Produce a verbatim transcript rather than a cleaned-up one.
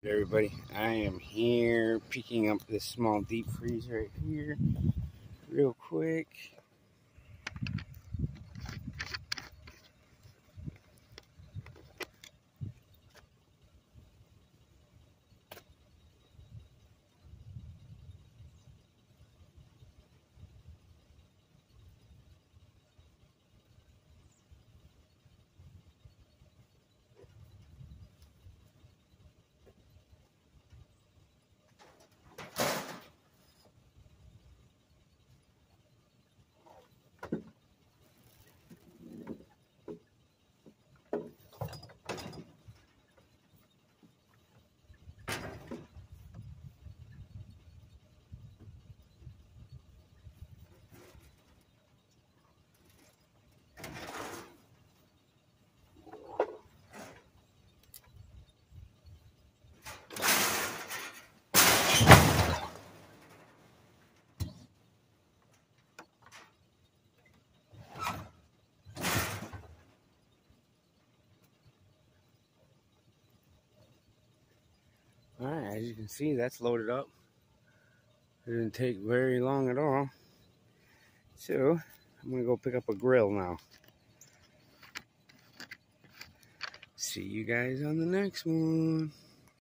Everybody, I am here picking up this small deep freeze right here real quick. Alright, as you can see, that's loaded up. It didn't take very long at all. So, I'm going to go pick up a grill now. See you guys on the next one.